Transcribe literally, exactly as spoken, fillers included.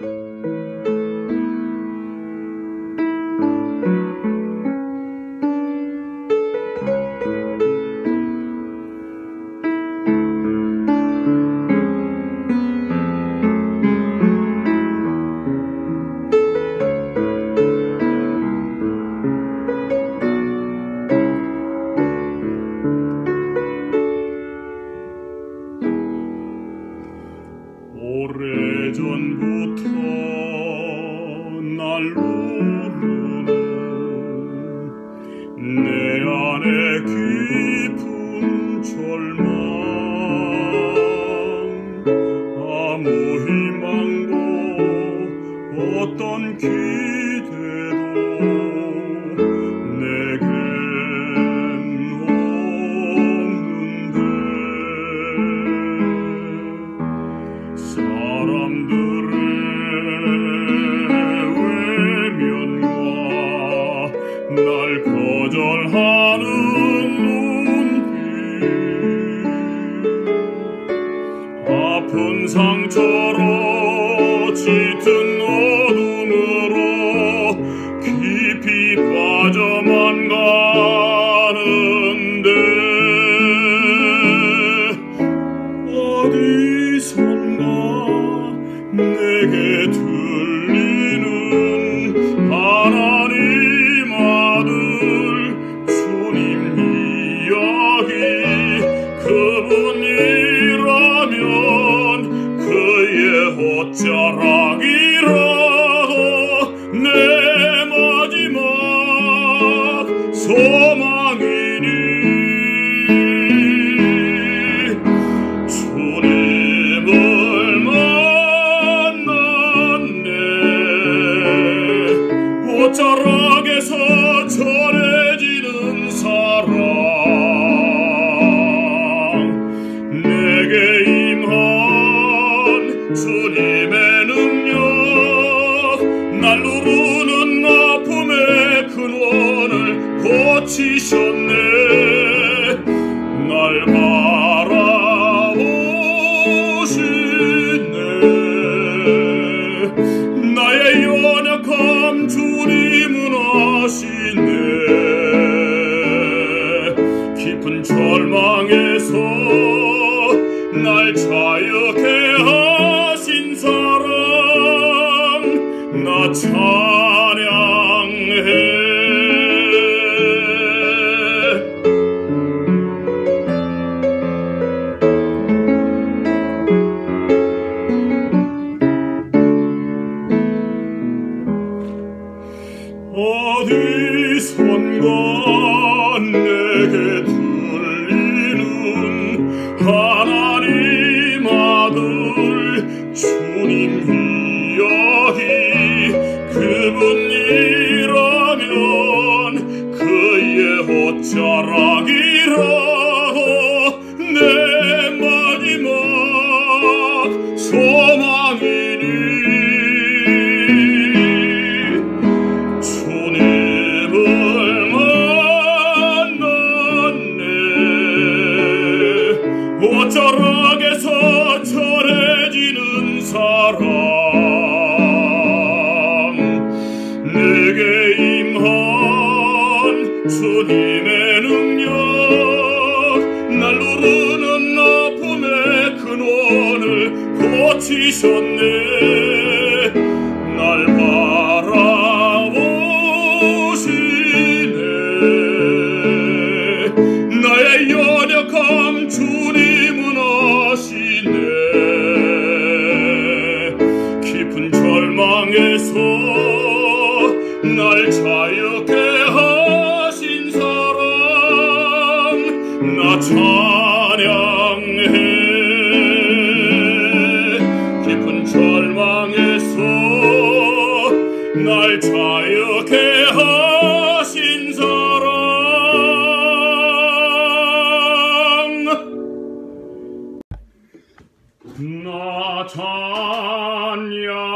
오래전부터 날 부르는 내 안에 깊은 절망, 아무 희망도 어떤 기대도 내겐 없는데 사람들의 외면과 날 거절하는 눈빛, 아픈 상처로 짙은 어둠으로 깊이 빠져만 가는데 어디선가 내게 들리는 하나님 아들 주님 이야기, 그분이라면 그의 옷자락이라도 내 마지막 소망이니 주님을 옷자락에서 전해지는 사랑, 내게 임한 주님의 능력, 날 누르는 아픔의 근원을 고치셨네. 날 바라보시네. 나의 연약함 주님은 아시네. 깊은 절망에서 날 자유케 하신 사랑, 나 찬양해. 어디선가 내게 들리는 하나님 아들 주님 이야기, 그분이라면 그의 옷자락이라도 내 마지막 소망이니 옷자락에서 전해지는 사랑, 내게 임한 주님의 능력, 날 누르는 아픔의 근원을 고치셨네. 날 바라보시네. 나의 연약함 주님은 아시네. 깊은 절망에서 날 자유케 하신 사랑, 나 찬양해. 깊은 절망에서 날 자유케 하신 사랑, 나 찬양.